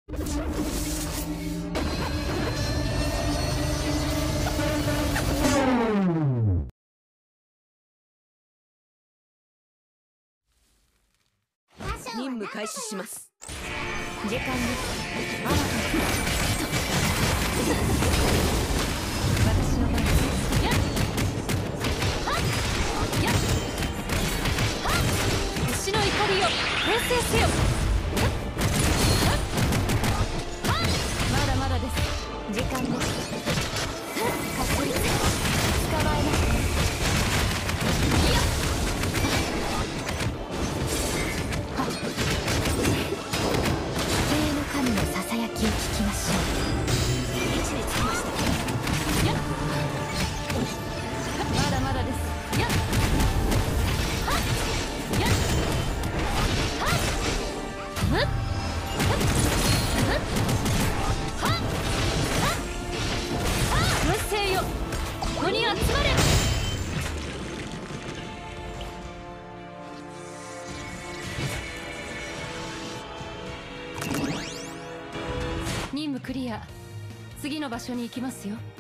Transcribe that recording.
任務開始します。 時間です。私の番です。やっはっやっはっ星の怒りを転生せよ。まだまだです。時間です。確率捕まえますね。やっ神のささやきを聞きましょう。位置につきました。やっまだまだです。やっはっやっはっむっむっはっはっ無声よ、ここに集まれ。任務クリア。次の場所に行きますよ。